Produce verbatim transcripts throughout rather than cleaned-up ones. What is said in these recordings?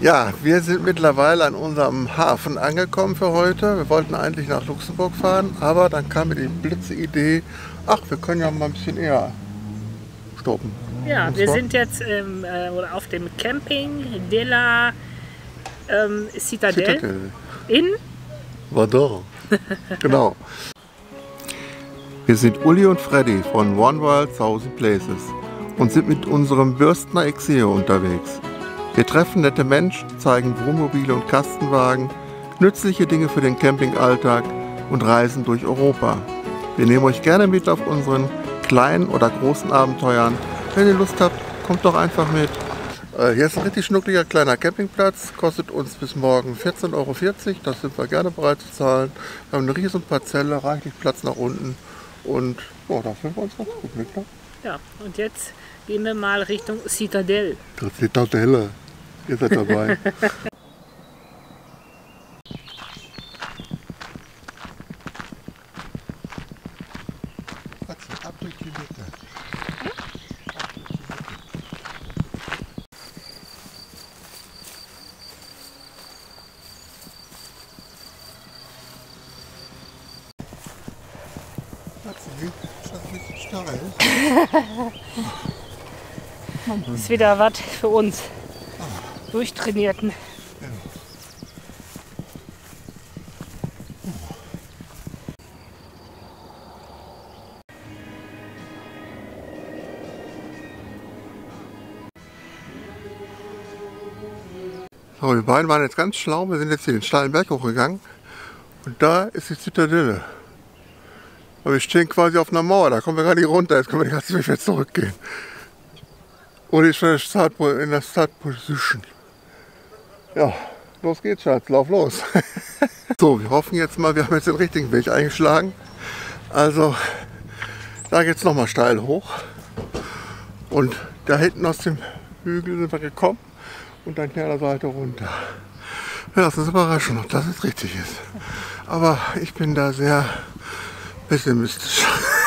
Ja, wir sind mittlerweile an unserem Hafen angekommen für heute. Wir wollten eigentlich nach Luxemburg fahren, aber dann kam mir die Blitze-Idee, ach, wir können ja mal ein bisschen eher stoppen. Ja, wir sind jetzt ähm, äh, auf dem Camping de la ähm, Citadelle, Citadelle in Vador. Genau. Wir sind Uli und Freddy von One World Thousand Places und sind mit unserem Bürstner Exeo unterwegs. Wir treffen nette Menschen, zeigen Wohnmobile und Kastenwagen, nützliche Dinge für den Campingalltag und reisen durch Europa. Wir nehmen euch gerne mit auf unseren kleinen oder großen Abenteuern. Wenn ihr Lust habt, kommt doch einfach mit. Äh, hier ist ein richtig schnuckliger kleiner Campingplatz, kostet uns bis morgen vierzehn Euro vierzig, das sind wir gerne bereit zu zahlen. Wir haben eine riesen Parzelle, reichlich Platz nach unten und oh, da fühlen wir uns ganz gut mit. Ne? Ja, und jetzt gehen wir mal Richtung Citadelle. Das ist Citadelle. Ihr seid dabei. Ab durch die Mitte. Ist wieder was für uns Durchtrainierten. So, wir beiden waren jetzt ganz schlau, wir sind jetzt hier den steilen Berg hochgegangen und da ist die Zitadelle. Aber wir stehen quasi auf einer Mauer, da kommen wir gar nicht runter, jetzt können wir die ganze Zeit wieder zurückgehen. Oder ist schon in der Startposition. Ja, los geht's, Schatz, lauf los. So, wir hoffen jetzt mal, wir haben jetzt den richtigen Weg eingeschlagen. Also, da geht's nochmal steil hoch. Und da hinten aus dem Hügel sind wir gekommen und dann hier an der Seite runter. Wir lassen uns überraschen, ob das jetzt richtig ist. Aber ich bin da sehr pessimistisch.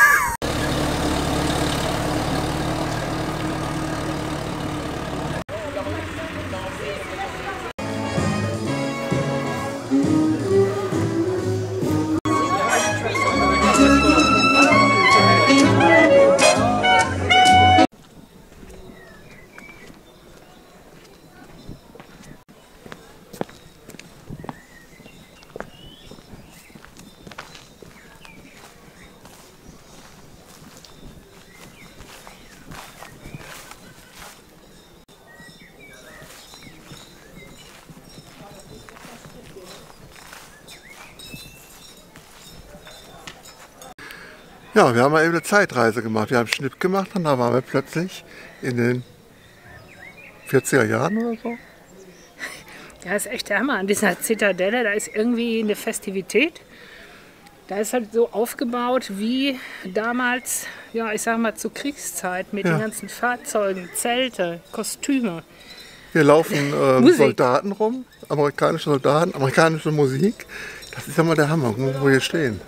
Ja, wir haben mal eben eine Zeitreise gemacht. Wir haben einen Schnitt gemacht und da waren wir plötzlich in den vierziger Jahren oder so. Ja, ist echt der Hammer an dieser Zitadelle. Da ist irgendwie eine Festivität. Da ist halt so aufgebaut wie damals, ja, ich sag mal zur Kriegszeit mit ja. den ganzen Fahrzeugen, Zelte, Kostüme. Hier laufen ähm, Soldaten rum, amerikanische Soldaten, amerikanische Musik. Das ist ja mal der Hammer, wo wir hier stehen.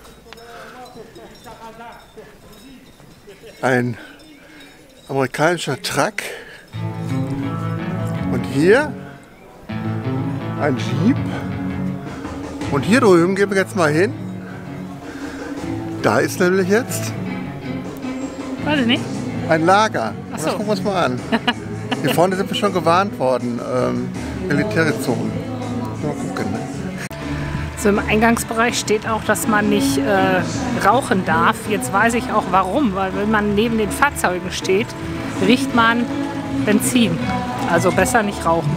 Ein amerikanischer Truck und hier ein Jeep und hier drüben gehen wir jetzt mal hin. Da ist nämlich jetzt Weiß ich nicht. ein Lager. Ach so. Das gucken wir uns mal an. Hier vorne sind wir schon gewarnt worden, ähm, Militärzonen. Mal gucken. Ne? So im Eingangsbereich steht auch, dass man nicht äh, rauchen darf. Jetzt weiß ich auch warum, weil wenn man neben den Fahrzeugen steht, riecht man Benzin. Also besser nicht rauchen.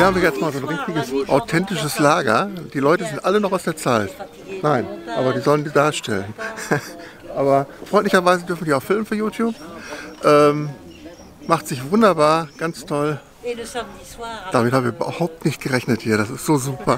hier haben wir jetzt mal so ein richtiges, authentisches Lager. Die Leute sind alle noch aus der Zeit. Nein, aber die sollen die darstellen. Aber freundlicherweise dürfen die auch filmen für YouTube. Ähm, macht sich wunderbar, ganz toll. Damit habe ich überhaupt nicht gerechnet hier, das ist so super.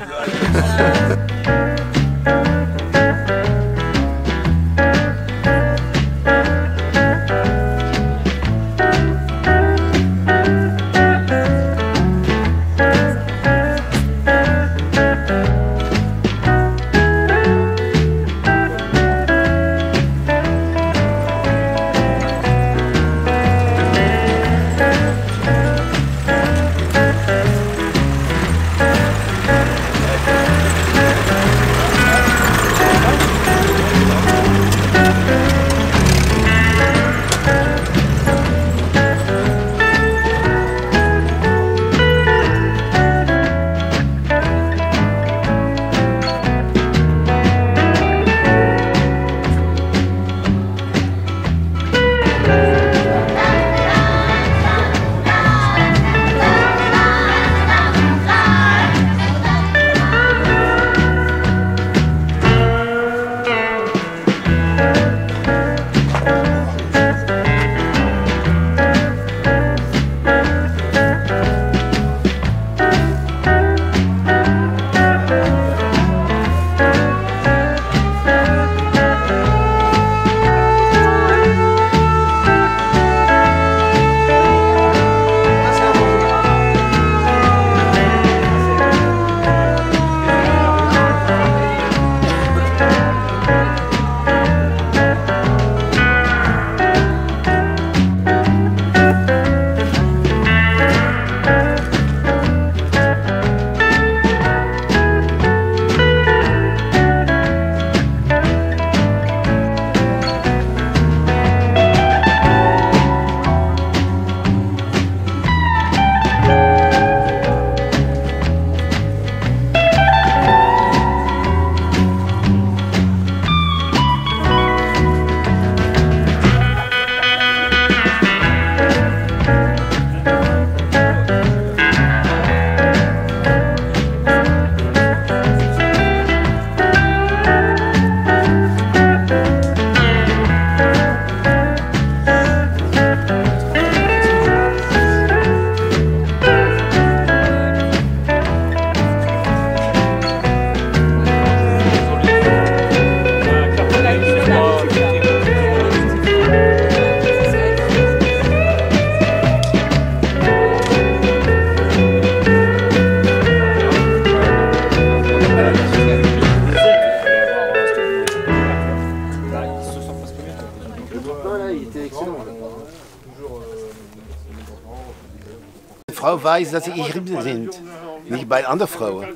Frau weiß, dass sie Riesen sind, nicht bei anderen Frauen.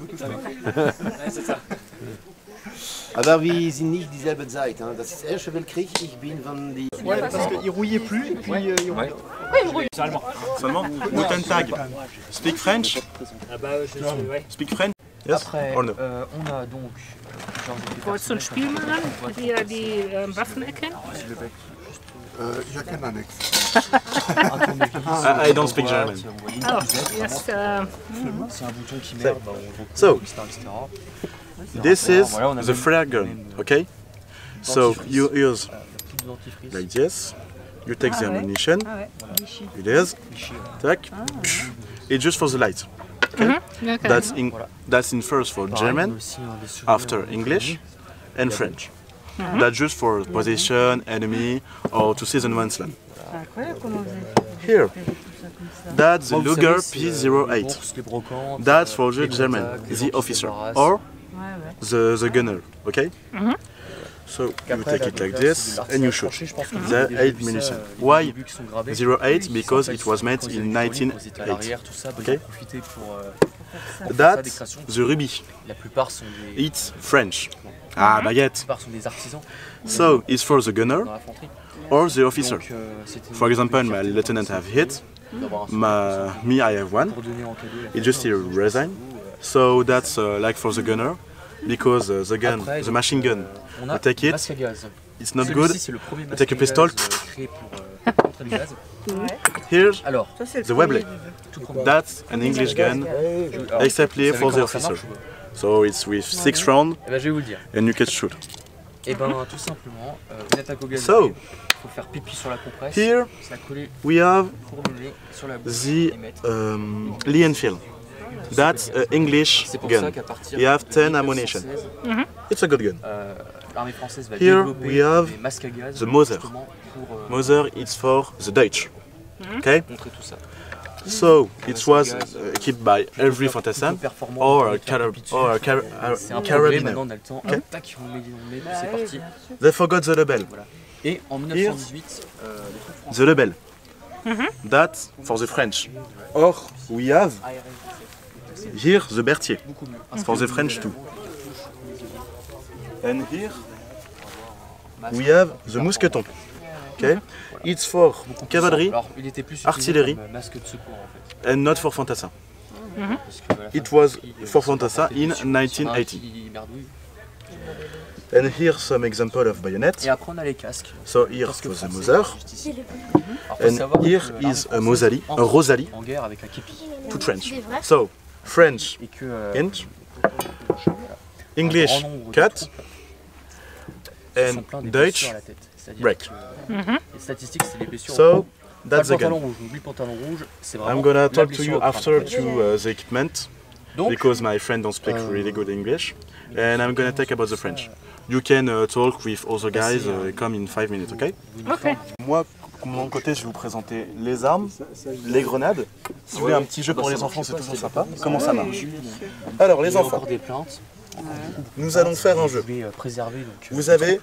Aber wir sind nicht dieselbe Zeit. Hein. Das ist der Erste Weltkrieg, ich bin von die... Ouais, parce qu'il rouillait plus, et puis euh, il rouillait. C'est allemand. C'est allemand. Guten Tag. Speak French? Ah bah, je sais, ouais. Speak French? Yes? Après, or no? euh, on a donc... Wolltest du ein Spiel machen, wie er die ähm, Waffen erkennt? Äh, ich erkenne da nichts. I, I don't speak German. Oh, yes, uh, So, this is the flare gun, okay? So, you use like this, you take the ammunition, it is, tac, it's just for the light. Okay? okay. That's in, that's in first for German, after English and French. That's just for position, enemy, or to see the no man's land. Here, that's the Luger P zero eight. That's for the German, the officer, or the, the gunner, okay? So you take it like this and you shoot the eight munition. Why zero eight? Because it was made in nineteen eighty. Okay? That's the Ruby. It's French. Ah, baguette. So it's for the gunner or the officer. For example, my lieutenant have hit. My, me, I have one. It's just a resin. So that's uh, like for the gunner, because uh, the gun, the machine gun, you take it, it's not good, you take a pistol, Here's Alors, the Webley. That's an English gun, exactly for the officer. So it's with six rounds, eh ben, je vais vous le dire. and you can shoot. Et ben tout simplement, euh, une attaque au gaz. So, il faut faire pipi sur la compresse, here se la coller we have pour mener sur la bouche the et mettre. um, Lee Enfield. That's an English C'est pour ça gun. qu'à partir You have de ten mille neuf cent ammunition. seize, It's a good gun. euh, l'armée française va Here développer we have des masques à gaz the Moser. justement pour euh, Mother is for the Dutch. Okay? montrer tout ça. So it was uh, kept by every fantassin Performant, or on a, peut faire carab pipi dessus. or a, car a C'est un progrès, maintenant carabiner. on a le temps. Hop, tac, on met, on met, puis c'est parti. They forgot the label. Et en mille neuf cent dix-huit, euh, les troupes françaises. The label. That's for the French. Or we have here the Berthier. For the French too. And here we have the Mousqueton. Okay? It's for cavalry Alors, il était plus utilisé artillerie. comme masque de secours en fait. and not for fantassin. Parce que, voilà, It was il- for il- fantassin il- in sur- nineteen sur un eighty. qui merdouille. And here some example of bayonet. Et après on a les casques. So here Casque for the français, Moser. juste ici. Alors, faut And savoir here que is l'armée a française Mosali, a entre Rosalie, en guerre avec un képi. two French. So French Et que euh, int, un English grand nombre de cut, troupes sont and pleins des Dutch blessures à la tête. C'est-à-dire break. que, euh, les statistiques, c'est les blessures. So Pas that's le the pantalon gun. rouge, oublie le pantalon rouge, c'est vraiment I'm gonna la talk to blessure you au crâne. after to uh, the equipment Donc, because my friend don't speak really good English, and I'm gonna talk about the French. You can uh, talk with other guys. Uh, come in five minutes, okay? Ok. Moi, de mon côté, je vais vous présenter les armes, les grenades. Si vous voulez un petit jeu pour les enfants, c'est toujours sympa. Comment ça marche? Alors, les il y a enfants, encore des plaintes. nous allons faire un jeu. Je vais euh, préserver. Donc, euh, Vous avez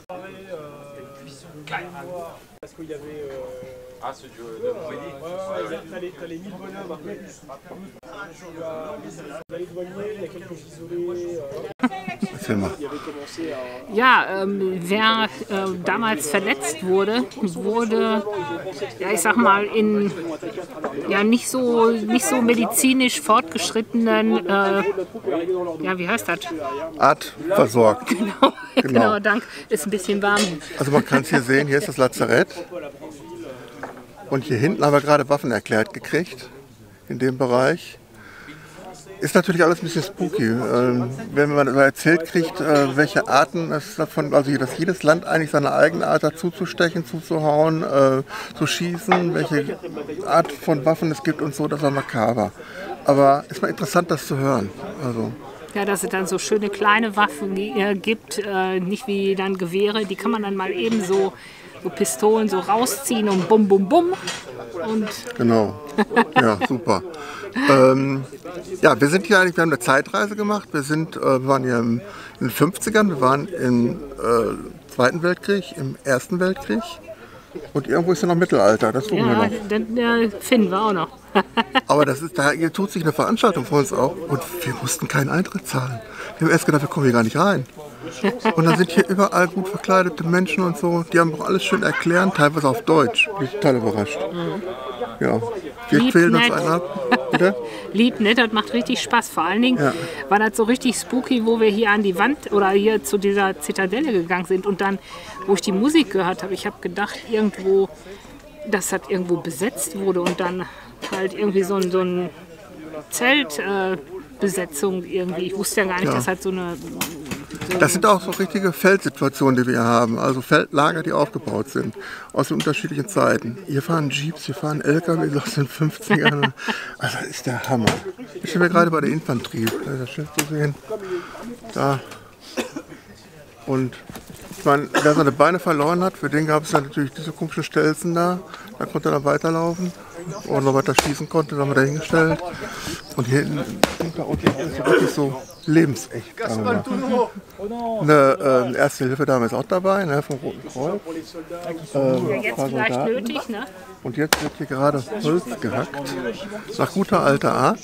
Parce qu'il y avait. Euh... Ah, ceux du. Euh, ouais, ouais, t'as les, t'as les mille bonhommes après. Tu as les douaniers, il y a quelques isolés. Euh... Erzähl mal. Il y avait commencé à. Ja, ähm, wer äh, damals verletzt wurde, wurde, ja, ich sag mal, in ja, nicht, so, nicht so medizinisch fortgeschrittenen, äh, ja, wie heißt das? Art versorgt. Genau, genau, dank. Ist ein bisschen warm. Also man kann es hier sehen, hier ist das Lazarett. Und hier hinten haben wir gerade Waffen erklärt gekriegt, in dem Bereich. Ist natürlich alles ein bisschen spooky, ähm, wenn man erzählt kriegt, äh, welche Arten es davon, also dass jedes Land eigentlich seine eigene Art hat zuzustechen, zuzuhauen, äh, zu schießen, welche Art von Waffen es gibt und so, das war makaber. Aber ist mal interessant, das zu hören. Also. Ja, dass es dann so schöne kleine Waffen äh, gibt, äh, nicht wie dann Gewehre, die kann man dann mal eben so, so Pistolen so rausziehen und bum bum bum. Und Genau, ja, super. Ähm, ja, wir sind hier eigentlich, wir haben eine Zeitreise gemacht. Wir sind, äh, wir waren hier im, in den fünfzigern, wir waren im äh, Zweiten Weltkrieg, im Ersten Weltkrieg und irgendwo ist ja noch Mittelalter, das suchen wir ja, noch. dann äh, finden wir auch noch. Aber das ist, da hier tut sich eine Veranstaltung für uns auch und wir mussten keinen Eintritt zahlen. Wir haben erst gedacht, wir kommen hier gar nicht rein. Und dann sind hier überall gut verkleidete Menschen und so, die haben auch alles schön erklärt, teilweise auf Deutsch. Bin ich total überrascht. Ja, wir Lieb, quälen uns nett. einen ab. Bitte? Lieb, ne? Das macht richtig Spaß. Vor allen Dingen Ja. war das so richtig spooky, wo wir hier an die Wand oder hier zu dieser Zitadelle gegangen sind und dann, wo ich die Musik gehört habe, ich habe gedacht, irgendwo, dass das irgendwo besetzt wurde und dann halt irgendwie so ein, so ein Zeltbesetzung äh, Besetzung irgendwie. Ich wusste ja gar nicht, Ja. dass halt so eine... So Das sind auch so richtige Feldsituationen, die wir hier haben. Also Feldlager, die aufgebaut sind aus den unterschiedlichen Zeiten. Hier fahren Jeeps, hier fahren L K Ws aus den fünfzigern. Also das ist der Hammer. Ich bin gerade bei der Infanterie. Da ist das Schild zu sehen. Da. Und ich meine, wer seine Beine verloren hat, für den gab es dann natürlich diese komischen Stelzen da. Da konnte er dann weiterlaufen und noch weiter schießen konnte, dann haben wir da hingestellt. Und hier hinten, da unten ist so wirklich so lebensecht. Sagen wir mal. Eine äh, Erste Hilfe Dame ist auch dabei, ne, vom Roten Kreuz. Ähm, ja, ein jetzt paar vielleicht Soldaten. nötig, ne? Und jetzt wird hier gerade Holz gehackt, nach guter alter Art.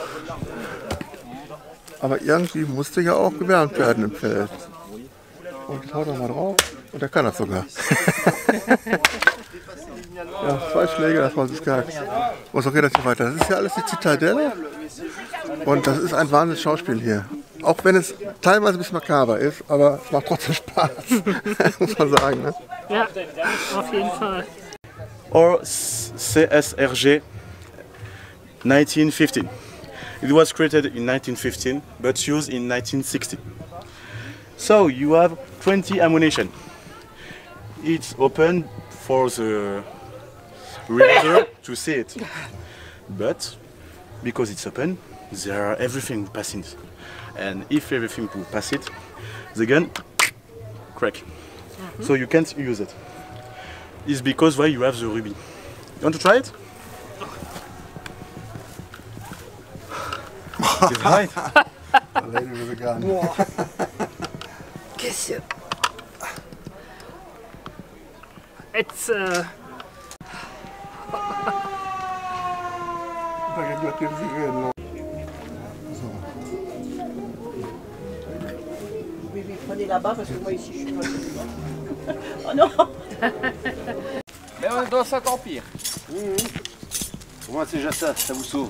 Aber irgendwie musste ja auch gewärmt werden im Feld. Und jetzt haut er mal drauf und er kann das sogar. Ja, zwei Schläge, das Holz ist gehackt. Und so geht das hier weiter. Das ist ja alles die Zitadelle. Und das ist ein wahnsinniges Schauspiel hier. Auch wenn es teilweise ein bisschen makaber ist, aber es macht trotzdem Spaß. Muss man sagen. Ne? Ja, auf jeden Fall. or C S R G nineteen fifteen. It was created in nineteen fifteen but used in nineteen sixty. So you have twenty ammunition. It's open for the reader to see it, but because it's open, there are everything passing, and if everything will pass it, the gun crack. Mm-hmm. So you can't use it. It's because why you have the ruby. You want to try it? It's right. A lady with a gun. Kiss it. It's uh Oui, oui, prenez là-bas parce que moi ici je suis pas. Oh non. Mais on est dans cet empire. Mmh. Pour moi c'est déjà ça, ça vous sauve.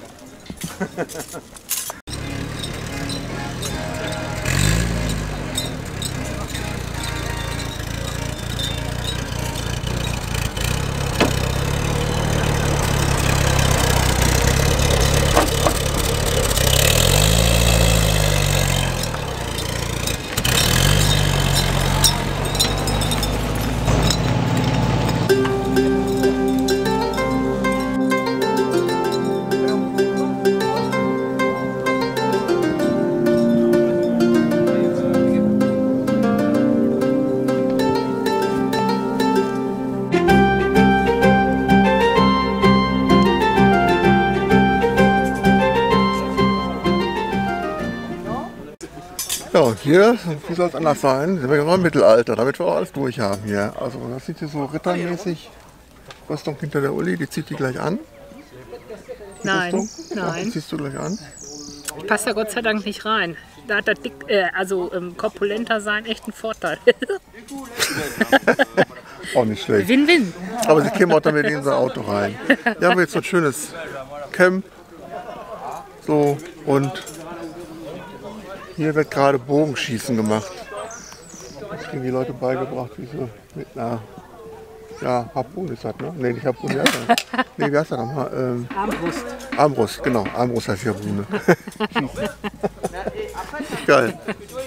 Ja, und hier, wie soll es anders sein, sind wir genau im Mittelalter, damit wir auch alles durch haben hier. Also das sieht hier so rittermäßig. Rüstung hinter der Uli, die zieht die gleich an. Die nein, Rüstung. nein. Die ziehst du gleich an. Passt ja Gott sei Dank nicht rein. Da hat das dick, äh, also ähm, korpulenter sein echt einen Vorteil. Auch nicht schlecht. Win-win. Aber sie kämen auch damit in unser Auto rein. Hier haben wir jetzt so ein schönes Camp. So, und hier wird gerade Bogenschießen gemacht. Das kriegen die Leute beigebracht, wie sie mit einer ja, Harpune ist das, ne? Ne, nicht Harpune, wie heißt das? Nee, wie heißt das nochmal? Ähm, Armbrust. Armbrust, genau. Armbrust heißt Harpune. Geil.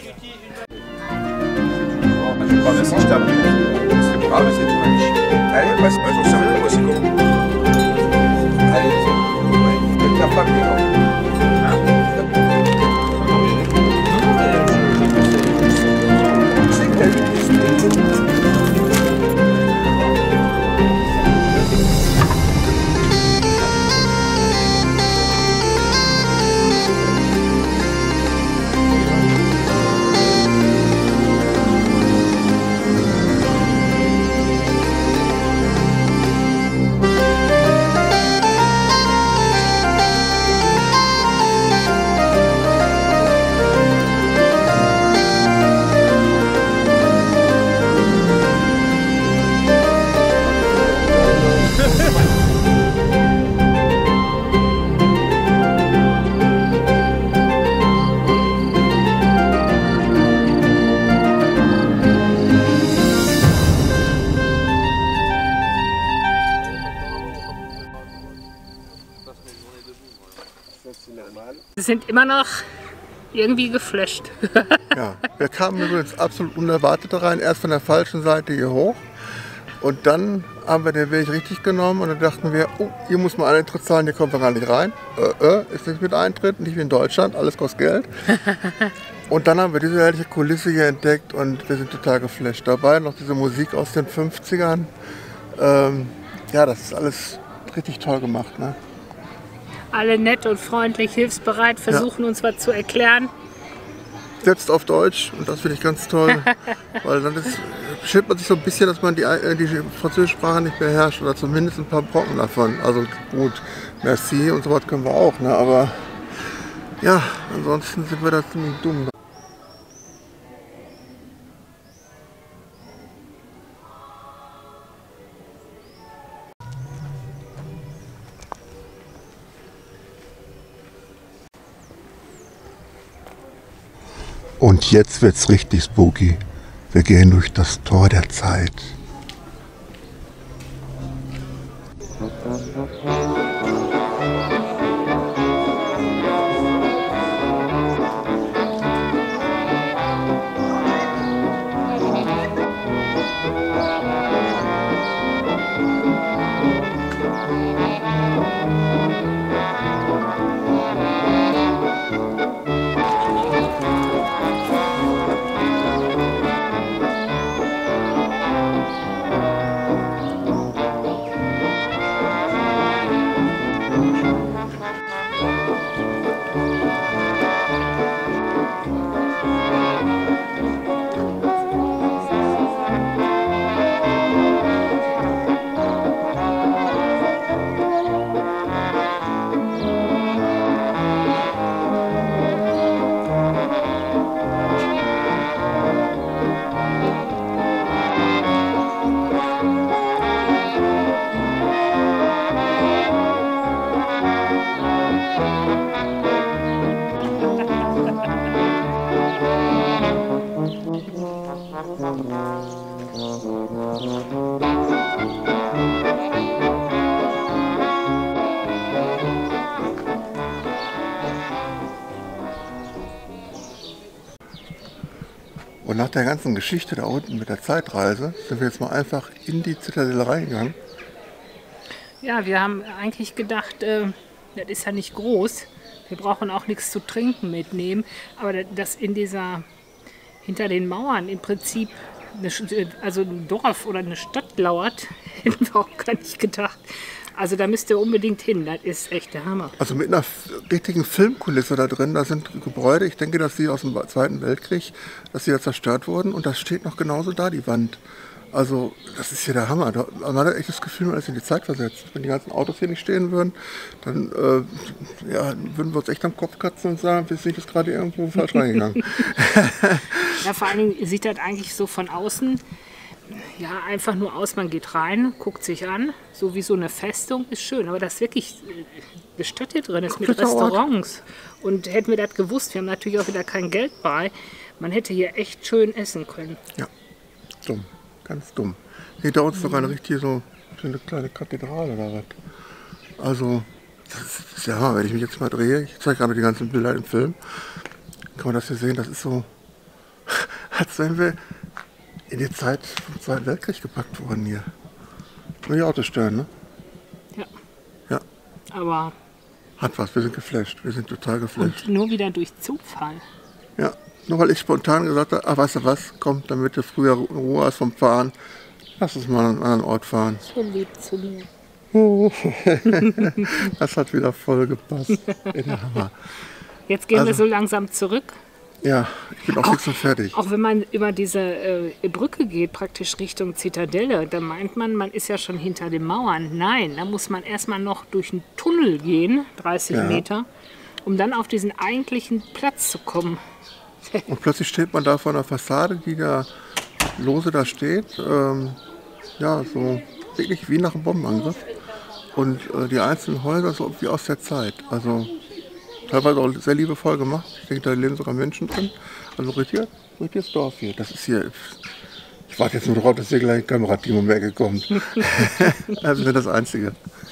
Sie sind immer noch irgendwie geflasht. Ja, wir kamen übrigens absolut unerwartet rein, erst von der falschen Seite hier hoch. Und dann haben wir den Weg richtig genommen und dann dachten wir, oh, hier muss man Eintritt zahlen, hier kommen wir gar nicht rein. Äh, äh, ist nicht mit Eintritt, nicht wie in Deutschland, alles kostet Geld. Und dann haben wir diese herrliche Kulisse hier entdeckt und wir sind total geflasht. Dabei noch diese Musik aus den fünfzigern. Ähm, ja, das ist alles richtig toll gemacht, ne? Alle nett und freundlich, hilfsbereit, versuchen ja. uns was zu erklären. Selbst auf Deutsch, und das finde ich ganz toll, weil dann ist, beschämt man sich so ein bisschen, dass man die, die französische Sprache nicht beherrscht oder zumindest ein paar Brocken davon. Also gut, merci und so was können wir auch, ne? Aber ja, ansonsten sind wir da ziemlich dumm. Und jetzt wird's richtig spooky. Wir gehen durch das Tor der Zeit. Und nach der ganzen Geschichte da unten mit der Zeitreise sind wir jetzt mal einfach in die Zitadelle reingegangen. Ja, wir haben eigentlich gedacht, äh, das ist ja nicht groß. Wir brauchen auch nichts zu trinken mitnehmen. Aber dass in dieser, hinter den Mauern im Prinzip eine, also ein Dorf oder eine Stadt lauert, hätten wir auch gar nicht gedacht. Also da müsst ihr unbedingt hin, das ist echt der Hammer. Also mit einer richtigen Filmkulisse da drin, da sind Gebäude, ich denke, dass die aus dem Zweiten Weltkrieg, dass die ja zerstört wurden und das steht noch genauso da, die Wand. Also das ist hier der Hammer. Da, man hat echt das Gefühl, man ist in die Zeit versetzt. Wenn die ganzen Autos hier nicht stehen würden, dann äh, ja, würden wir uns echt am Kopf kratzen und sagen, wir sind jetzt gerade irgendwo falsch reingegangen. Ja, vor allen Dingen sieht das eigentlich so von außen, ja, einfach nur aus, man geht rein, guckt sich an, so wie so eine Festung, ist schön. Aber das wirklich gestattet drin ist mit Restaurants. Und hätten wir das gewusst, wir haben natürlich auch wieder kein Geld bei, man hätte hier echt schön essen können. Ja, dumm, ganz dumm. Hier da unten ist sogar eine richtige so eine kleine Kathedrale oder was. Also, das ist ja Hammer, wenn ich mich jetzt mal drehe, ich zeige gerade die ganzen Bilder im Film, kann man das hier sehen, das ist so, als wenn wir in die Zeit vom Zweiten Weltkrieg gepackt worden hier. Nur die Autos stören, ne? Ja. Ja. Aber... Hat was, wir sind geflasht, wir sind total geflasht. Und nur wieder durch Zufall. Ja, nur weil ich spontan gesagt habe, ah, weißt du was, komm, damit du früher in Ruhe hast vom Fahren, lass uns mal an einen anderen Ort fahren. So lieb zu mir. Oh. Das hat wieder voll gepasst. Der Hammer. Jetzt gehen also, wir so langsam zurück. Ja, ich bin auch, auch fix und fertig. Auch wenn man über diese äh, Brücke geht, praktisch Richtung Zitadelle, da meint man, man ist ja schon hinter den Mauern. Nein, da muss man erstmal noch durch einen Tunnel gehen, dreißig ja. Meter, um dann auf diesen eigentlichen Platz zu kommen. Und plötzlich steht man da vor einer Fassade, die da lose da steht. Ähm, ja, so wirklich wie nach einem Bombenangriff. Und äh, die einzelnen Häuser so wie aus der Zeit. Also teilweise auch sehr liebevoll gemacht. Ich denke, da leben sogar Menschen drin. Also richtig, richtiges Dorf hier. Das ist hier. Ich warte jetzt nur darauf, dass hier gleich ein Kamerateam um die Ecke kommt. Das ist das Einzige.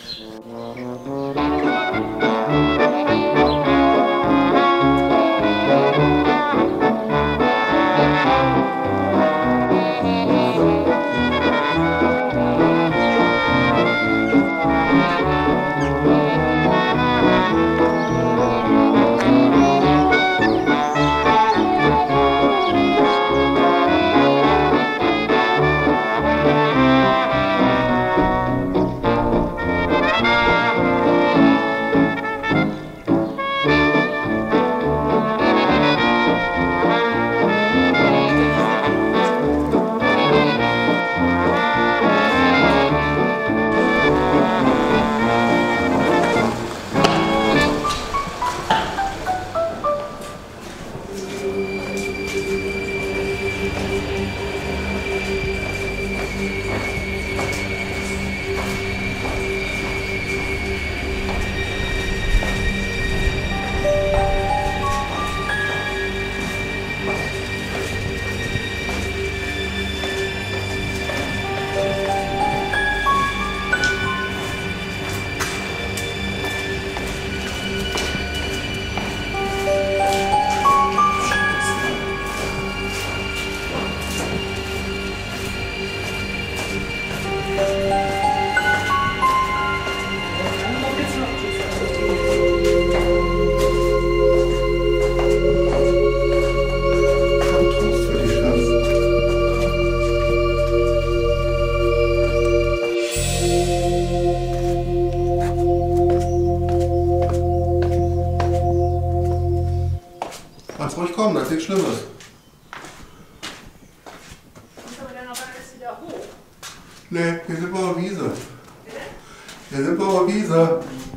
Kannst ruhig kommen, da ist nichts Schlimmes. Ist aber dann auch alles wieder hoch. Nee, hier sind wir auf Wiese. Hier sind wir auf Wiese.